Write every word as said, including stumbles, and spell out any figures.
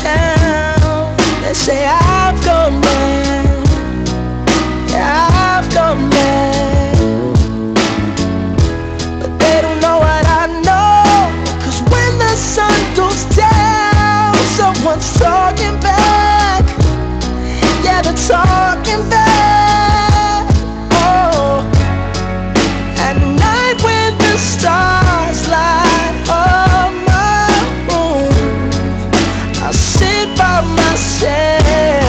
down. They say I've gone mad, yeah, I've gone mad. But they don't know what I know, 'cause when the sun goes down, someone's talking back. Yeah, they're talking back. Oh, at night when the stars light up my room, I sit by myself